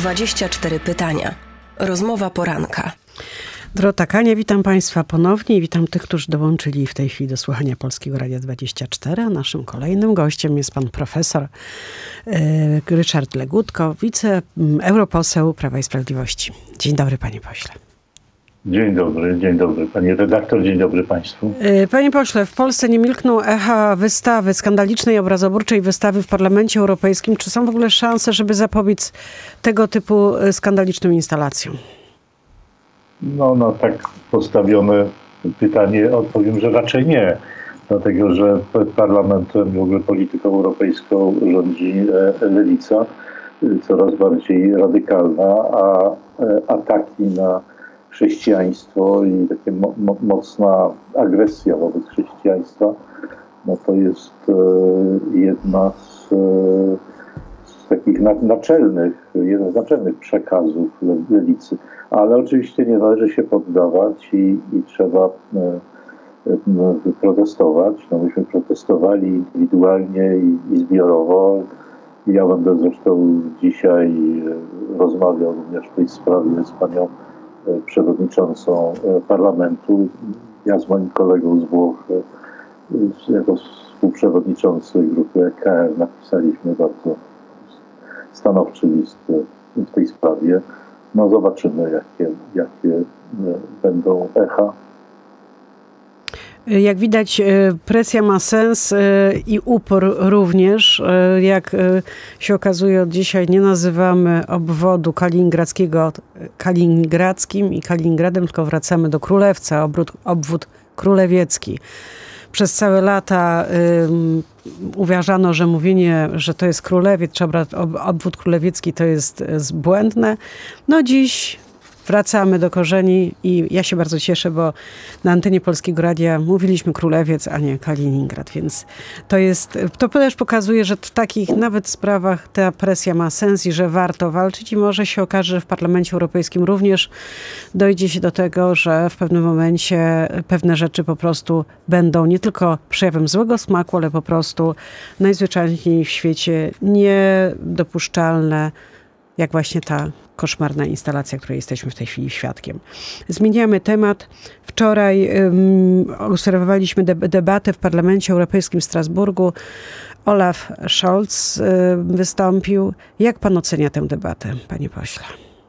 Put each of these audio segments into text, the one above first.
24 pytania. Rozmowa poranka. Dorota Kania, witam Państwa ponownie i witam tych, którzy dołączyli w tej chwili do słuchania Polskiego Radia 24. A naszym kolejnym gościem jest pan profesor Ryszard Legutko, europoseł Prawa i Sprawiedliwości. Dzień dobry, panie pośle. Dzień dobry pani redaktor, dzień dobry państwu. Panie pośle, w Polsce nie milkną echa wystawy, skandalicznej obrazoburczej wystawy w Parlamencie Europejskim. Czy są w ogóle szanse, żeby zapobiec tego typu skandalicznym instalacjom? No tak postawione pytanie, odpowiem, że raczej nie. Dlatego, że parlamentem, w ogóle polityką europejską rządzi lewica, coraz bardziej radykalna, a ataki na chrześcijaństwo i taka mocna agresja wobec chrześcijaństwa, no to jest jedna z takich jeden z naczelnych przekazów lewicy. Ale oczywiście nie należy się poddawać i trzeba protestować. No myśmy protestowali indywidualnie i zbiorowo. Ja będę zresztą dzisiaj rozmawiał również w tej sprawie z panią przewodniczącą parlamentu. Ja z moim kolegą z Włoch, jako współprzewodniczący grupy EKR, napisaliśmy bardzo stanowczy list w tej sprawie. No zobaczymy, jakie będą echa. Jak widać, presja ma sens i upór również. Jak się okazuje, od dzisiaj nie nazywamy obwodu kaliningradzkiego kaliningradzkim i Kaliningradem, tylko wracamy do Królewca, obwód królewiecki. Przez całe lata uważano, że mówienie, że to jest Królewiec, czy obwód królewiecki to jest błędne. No dziś wracamy do korzeni i ja się bardzo cieszę, bo na antenie Polskiego Radia mówiliśmy Królewiec, a nie Kaliningrad, więc to też pokazuje, że w takich nawet sprawach ta presja ma sens i że warto walczyć i może się okaże, że w Parlamencie Europejskim również dojdzie się do tego, że w pewnym momencie pewne rzeczy po prostu będą nie tylko przejawem złego smaku, ale po prostu najzwyczajniej w świecie niedopuszczalne, jak właśnie ta koszmarna instalacja, której jesteśmy w tej chwili świadkiem. Zmieniamy temat. Wczoraj obserwowaliśmy debatę w Parlamencie Europejskim w Strasburgu. Olaf Scholz wystąpił. Jak pan ocenia tę debatę, panie pośle?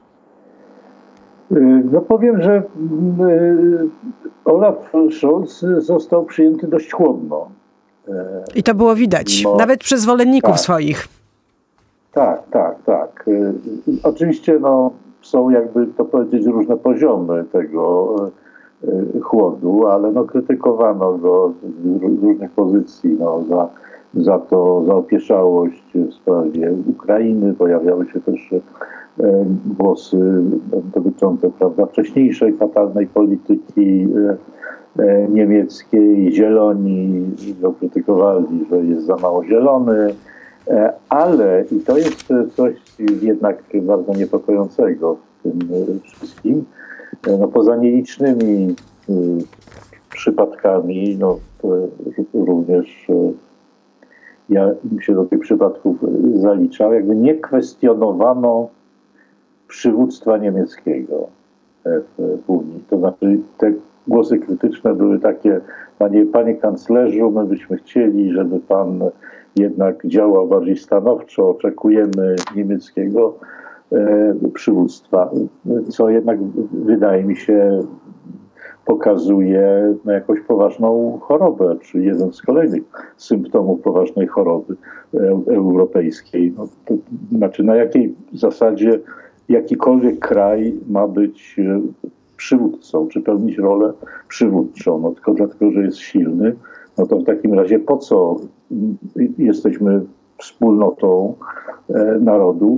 No powiem, że Olaf Scholz został przyjęty dość chłodno. I to było widać, nawet przez zwolenników swoich. Tak. Oczywiście są, jakby to powiedzieć, różne poziomy tego chłodu, ale krytykowano go z różnych pozycji za opieszałość w sprawie Ukrainy. Pojawiały się też głosy dotyczące, wcześniejszej fatalnej polityki niemieckiej. Zieloni go krytykowali, że jest za mało zielony. Ale, i to jest coś jednak bardzo niepokojącego w tym wszystkim, poza nielicznymi przypadkami, również ja bym się do tych przypadków zaliczał, jakby nie kwestionowano przywództwa niemieckiego w Unii. To znaczy te głosy krytyczne były takie: panie kanclerzu, my byśmy chcieli, żeby pan jednak działał bardziej stanowczo, oczekujemy niemieckiego przywództwa, co jednak wydaje mi się pokazuje jakąś poważną chorobę, czy jeden z kolejnych symptomów poważnej choroby europejskiej. To znaczy, na jakiej zasadzie jakikolwiek kraj ma być przywódcą, czy pełnić rolę przywódczą, tylko dlatego, że jest silny. No to w takim razie po co jesteśmy wspólnotą narodów,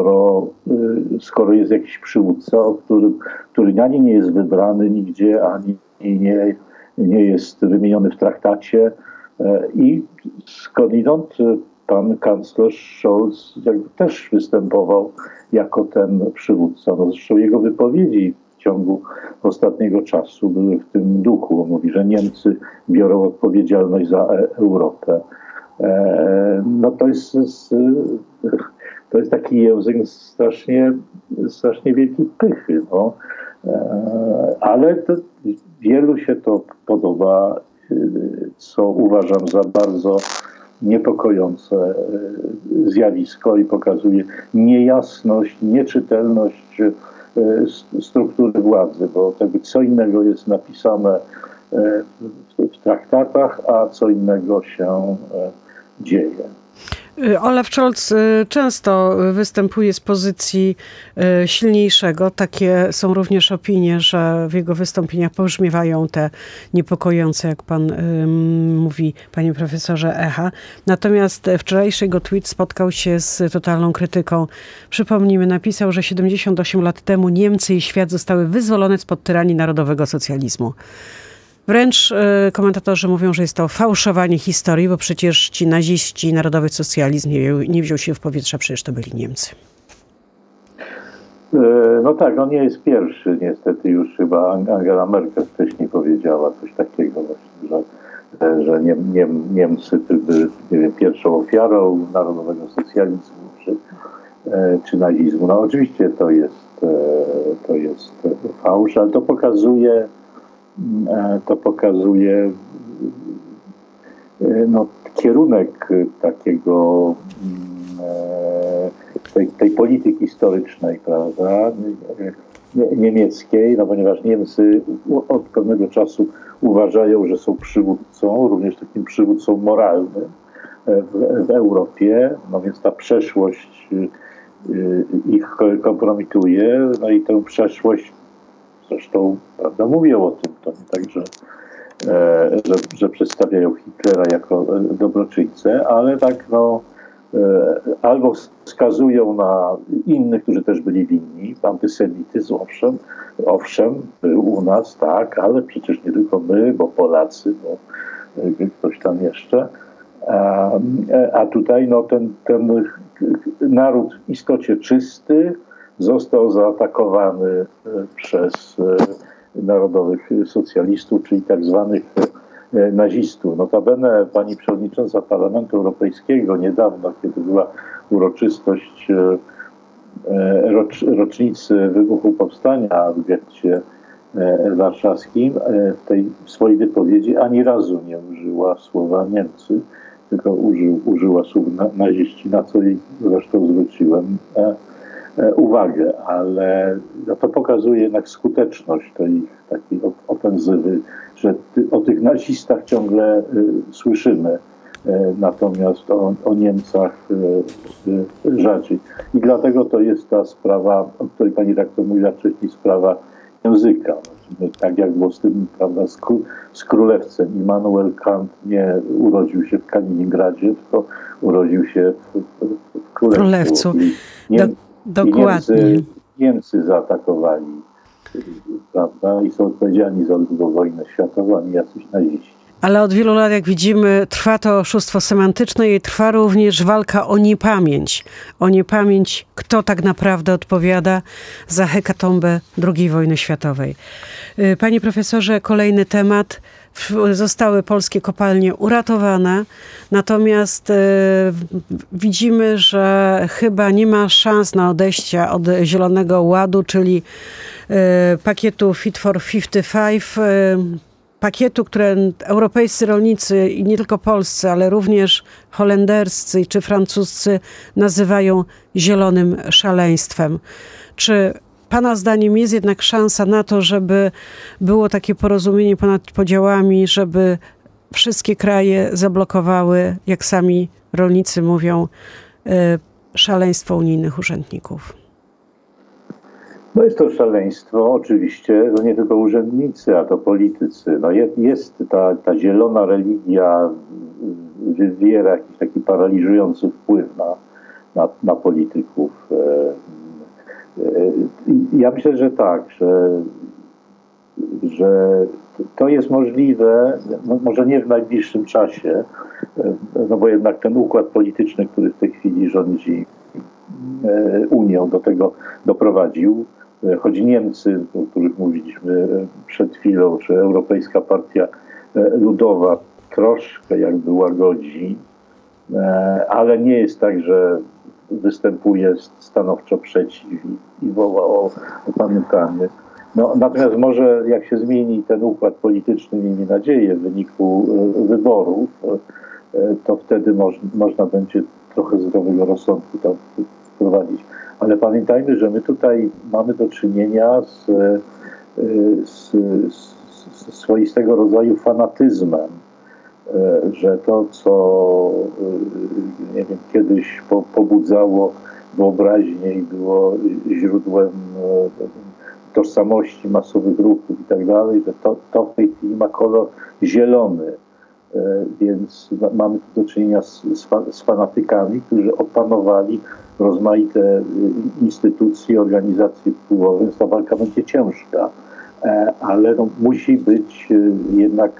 skoro jest jakiś przywódca, który ani nie jest wybrany nigdzie, ani nie jest wymieniony w traktacie i skądinąd pan kanclerz Scholz też występował jako ten przywódca. Zresztą jego wypowiedzi w ciągu ostatniego czasu były w tym duchu. On mówi, że Niemcy biorą odpowiedzialność za Europę. To jest to jest taki język strasznie wielkiej pychy. No. Ale to, wielu się to podoba, co uważam za bardzo niepokojące zjawisko i pokazuje niejasność, nieczytelność struktury władzy, bo co innego jest napisane w traktatach, a co innego się dzieje. Olaf Scholz często występuje z pozycji silniejszego. Takie są również opinie, że w jego wystąpieniach pobrzmiewają te niepokojące, jak pan mówi, panie profesorze, echa. Natomiast wczorajszy jego tweet spotkał się z totalną krytyką. Przypomnijmy, napisał, że 78 lat temu Niemcy i świat zostały wyzwolone spod tyranii narodowego socjalizmu. Wręcz komentatorzy mówią, że jest to fałszowanie historii, bo przecież ci naziści, narodowy socjalizm nie wziął się w powietrza, przecież to byli Niemcy. No tak, on nie jest pierwszy. Niestety już chyba Angela Merkel wcześniej powiedziała coś takiego właśnie, że Niemcy były, nie wiem, pierwszą ofiarą narodowego socjalizmu czy nazizmu. No oczywiście to jest fałsz, ale to pokazuje no, kierunek takiego tej polityki historycznej, prawda, niemieckiej, no ponieważ Niemcy od pewnego czasu uważają, że są przywódcą, również takim przywódcą moralnym w Europie, no więc ta przeszłość ich kompromituje, no i tę przeszłość zresztą, prawda, mówią o tym, to nie tak, że przedstawiają Hitlera jako dobroczyńcę, ale tak, no, albo wskazują na innych, którzy też byli winni. Antysemityzm, owszem, był u nas, tak, ale przecież nie tylko my, bo Polacy, bo ktoś tam jeszcze. A tutaj no, ten naród w istocie czysty został zaatakowany przez narodowych socjalistów, czyli tak zwanych nazistów. Notabene pani przewodnicząca Parlamentu Europejskiego niedawno, kiedy była uroczystość rocznicy wybuchu powstania w getcie warszawskim, w tej swojej wypowiedzi ani razu nie użyła słowa Niemcy, tylko użyła słów naziści, na co jej zresztą zwróciłem uwagę, ale to pokazuje jednak skuteczność tej takiej ofensywy, że o tych nazistach ciągle słyszymy, natomiast o Niemcach rzadziej. I dlatego to jest ta sprawa, o której pani redaktor mówiła wcześniej, sprawa języka. Tak jak było z tym, prawda, z królewcem. Immanuel Kant nie urodził się w Kaliningradzie, tylko urodził się w Królewcu. Dokładnie. Niemcy zaatakowali, prawda, i są odpowiedzialni za drugą wojnę światową, a nie jacyś naziści. Ale od wielu lat, jak widzimy, trwa to oszustwo semantyczne i trwa również walka o niepamięć. O niepamięć, kto tak naprawdę odpowiada za hekatombę II wojny światowej. Panie profesorze, kolejny temat. Zostały polskie kopalnie uratowane, natomiast widzimy, że chyba nie ma szans na odejście od Zielonego Ładu, czyli pakietu Fit for 55, pakietu, które europejscy rolnicy i nie tylko polscy, ale również holenderscy czy francuscy nazywają zielonym szaleństwem. Czy pana zdaniem jest jednak szansa na to, żeby było takie porozumienie ponad podziałami, żeby wszystkie kraje zablokowały, jak sami rolnicy mówią, szaleństwo unijnych urzędników? No jest to szaleństwo, oczywiście, no nie tylko urzędnicy, a to politycy. No jest ta zielona religia, wywiera jakiś taki paraliżujący wpływ na polityków. Ja myślę, że tak, że to jest możliwe, no może nie w najbliższym czasie, no bo jednak ten układ polityczny, który w tej chwili rządzi Unią, do tego doprowadził. Choć Niemcy, o których mówiliśmy przed chwilą, czy Europejska Partia Ludowa troszkę jakby łagodzi, ale nie jest tak, że występuje stanowczo przeciw i woła o opamiętanie. No, natomiast może jak się zmieni ten układ polityczny, miejmy nadzieję, w wyniku wyborów, to wtedy można będzie trochę zdrowego rozsądku tam wprowadzić. Ale pamiętajmy, że my tutaj mamy do czynienia z swoistego rodzaju fanatyzmem, że to, co nie wiem, kiedyś pobudzało wyobraźnię i było źródłem tożsamości masowych ruchów i tak dalej, że to w tej chwili ma kolor zielony. Więc mamy tu do czynienia z fanatykami, którzy opanowali rozmaite instytucje, organizacje wpływowe, więc ta walka będzie ciężka, ale no, musi być jednak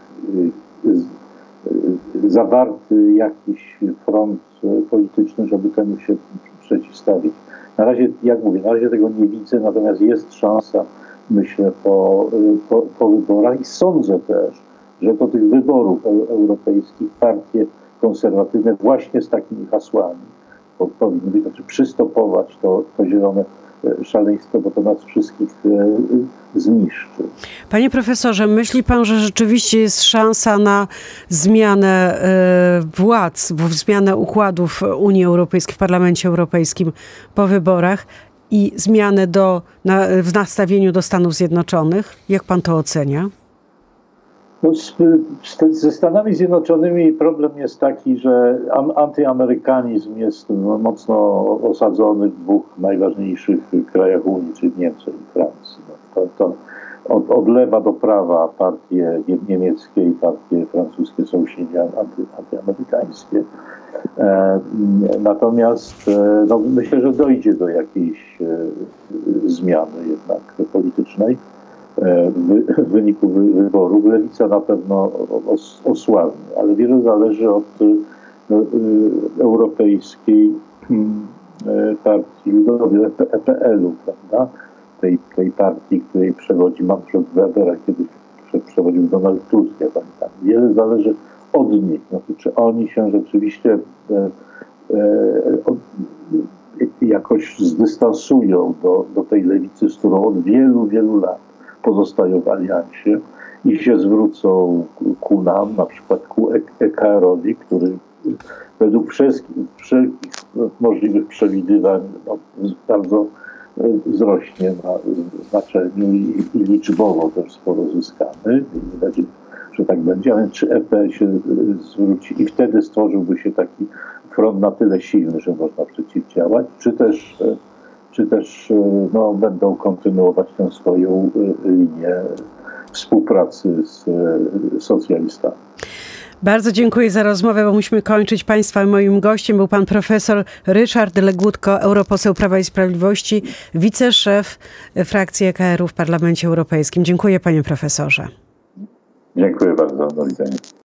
zawarty jakiś front polityczny, żeby temu się przeciwstawić. Na razie, jak mówię, na razie tego nie widzę, natomiast jest szansa, myślę, po wyborach i sądzę też, że do tych wyborów europejskich partie konserwatywne właśnie z takimi hasłami powinny być, znaczy przystopować to zielone szaleństwo, bo to nas wszystkich zniszczy. Panie profesorze, myśli pan, że rzeczywiście jest szansa na zmianę władz, zmianę układów Unii Europejskiej w Parlamencie Europejskim po wyborach i zmianę w nastawieniu do Stanów Zjednoczonych? Jak pan to ocenia? No, ze Stanami Zjednoczonymi problem jest taki, że antyamerykanizm jest mocno osadzony w dwóch najważniejszych krajach Unii, czyli w Niemczech i Francji. To od lewa do prawa partie niemieckie i partie francuskie są silnie antyamerykańskie. Natomiast no, myślę, że dojdzie do jakiejś zmiany jednak politycznej. W wyniku wyborów. Lewica na pewno osłabnie, ale wiele zależy od Europejskiej Partii Ludowej, EPL-u, prawda? Tej partii, której przewodzi Manfred Weber, a kiedyś przewodził Donald Tusk, ja pamiętam. Wiele zależy od nich. Znaczy, czy oni się rzeczywiście jakoś zdystansują do tej lewicy, z którą od wielu, wielu lat pozostają w aliansie i się zwrócą ku nam, na przykład ku EKR-owi, który według wszelkich możliwych przewidywań bardzo wzrośnie na znaczeniu i liczbowo też sporo zyskamy. Miejmy nadzieję, że tak będzie, ale czy EP się zwróci i wtedy stworzyłby się taki front na tyle silny, że można przeciwdziałać, czy też no, będą kontynuować tę swoją linię współpracy z socjalistami. Bardzo dziękuję za rozmowę, bo musimy kończyć. Państwa moim gościem był pan profesor Ryszard Legutko, europoseł Prawa i Sprawiedliwości, wiceszef frakcji EKR-u w Parlamencie Europejskim. Dziękuję, panie profesorze. Dziękuję bardzo. Do widzenia.